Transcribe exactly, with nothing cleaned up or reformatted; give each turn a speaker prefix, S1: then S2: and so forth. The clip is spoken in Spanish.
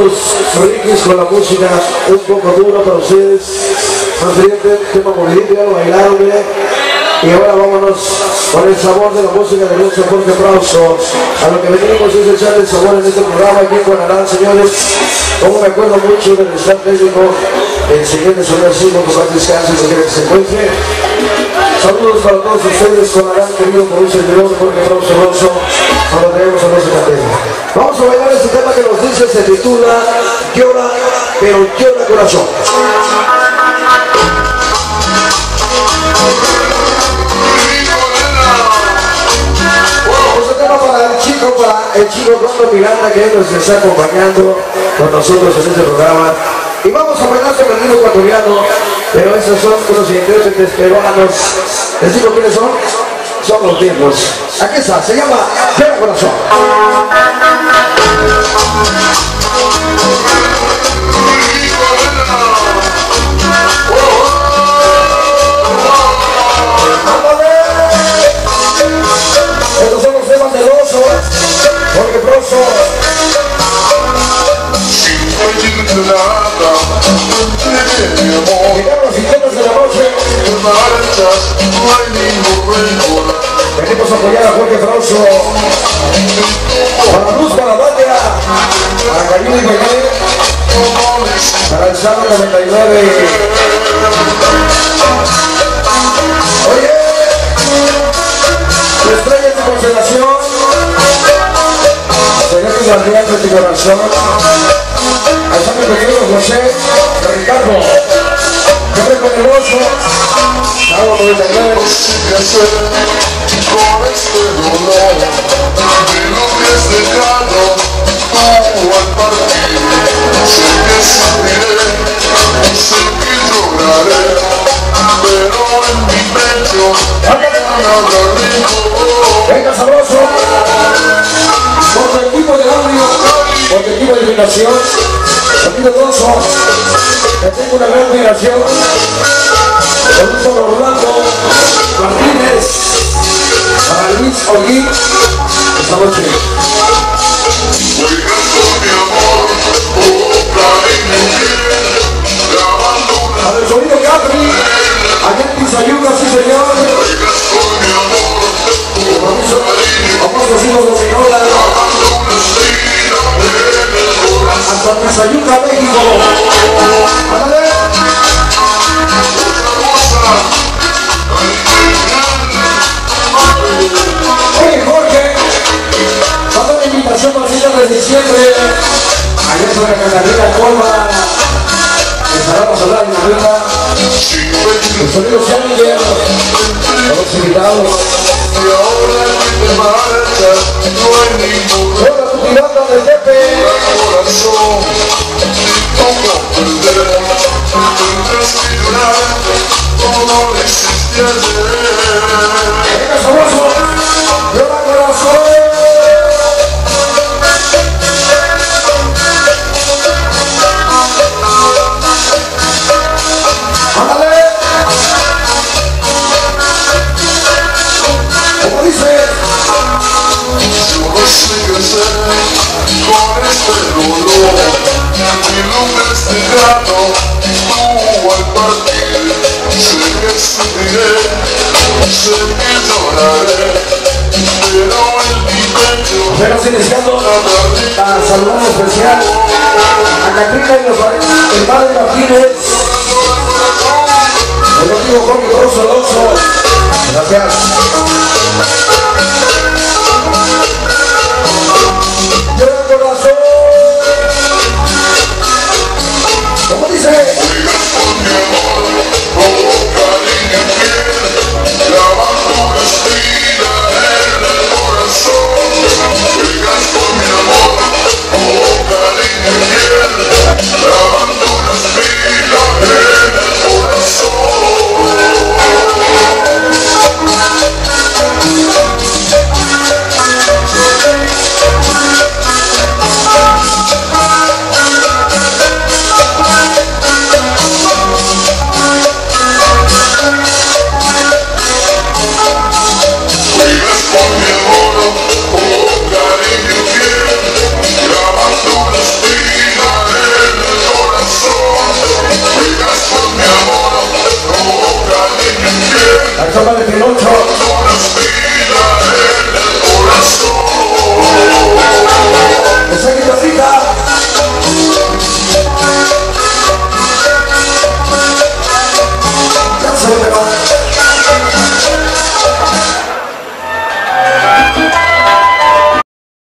S1: los Riquis con la música un poco dura para ustedes. Más bien tema movidito, ya lo bailaron, ¿eh? Y ahora vámonos con el sabor de la música de nuestro Jorge Frausto. A lo que venimos es echarle sabor en este programa aquí en Guadalajara, señores. Como me acuerdo mucho del staff técnico, el señor de Soledad Silva, con más descanso y que se encuentre. Saludos para todos ustedes, Guadalajara, querido por un servidor, Jorge Frausto Rosso. Ahora traemos a nuestra cadena. Vamos a bailar este tema que nos dice, se titula Llora, pero llora corazón. Para el chico, para el chico Rondo Miranda, que nos está acompañando con nosotros en este programa. Y vamos a bailar con el ritmo ecuatoriano, pero esos son unos intérpretes peruanos. ¿Les digo quiénes son? Son los mismos. Aquí está, se llama Llora Corazón. Estos son los temas del oso, Jorge Frausto. Llegaron los sistemas de la noche. Venimos a apoyar a Jorge Frausto. Para Luz, para Batea, para Cayuno y Miguel, para el Salmo noventa y nueve. Oye, tu estrella en tu constelación, será tu guardián de tu corazón. Al Santo Pequeño José, Ricardo, Jorge Poderoso, Salmo noventa y nueve.
S2: Con este dolor de lo que has dejado tú al partir, sé que sufriré, sé que lloraré, pero en mi pecho nada rico.
S1: Venga sabroso, por el equipo de audio, por el equipo de iluminación, sonido doso, te tengo una gran admiración, con un solo Rolando Martínez, para Luis Olguín, esta noche.
S2: Juegas con mi amor, boca y mi piel, te abandonas.
S1: Para el sonido Capri, allá en Tizayuca, sí señor.
S2: Juegas con mi amor,
S1: Vamos a decirlo de Minola, hasta Tizayuca, México. ¡Ándale! Oye Jorge, manda una invitación para el final de diciembre. Ayer fue la Catarina Colma, estaremos a hablar en la ruta. El sonido Challenger, con los invitados.
S2: y ahora que te marchas, no hay ningún
S1: Hola, tu pirata del Pepe.
S2: corazón, ni cómo perder, tendrás que llorar, como lo hiciste ayer.
S1: Venga, sabroso, llora corazón. Ándale. Como dice,
S2: Yo no sé qué hacer con este dolor, y lo que has dejado tú al partir, sé que sufriré, sé que lloraré, pero en mi pecho
S1: estamos iniciando a saludar en especial a Catrina y los el padre Martínez, el amigo Jorge Rosso Alonso. Gracias.